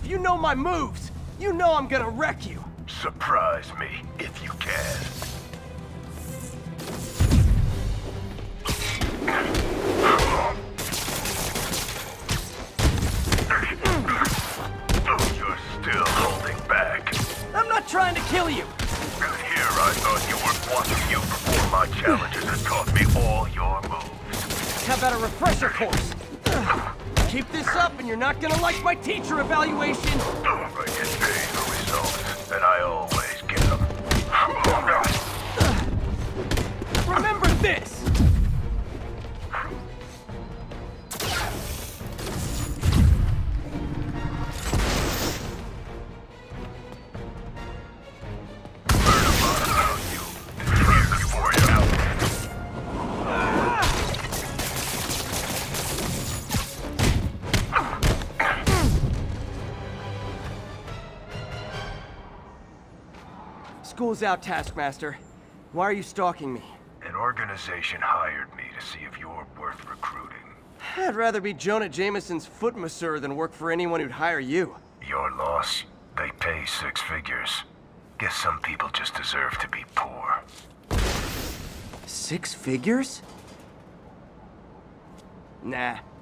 If you know my moves, you know I'm gonna wreck you. Surprise me, if you can. You're still holding back. I'm not trying to kill you. Here I thought you were watching you perform my challenges and taught me all your moves. How about a refresher course? Keep this up and you're not gonna like my teacher evaluation. I get paid for results, and I always get them. Remember this! School's out, Taskmaster. Why are you stalking me? An organization hired me to see if you're worth recruiting. I'd rather be Jonah Jameson's foot masseur than work for anyone who'd hire you. Your loss? They pay 6 figures. Guess some people just deserve to be poor. 6 figures? Nah,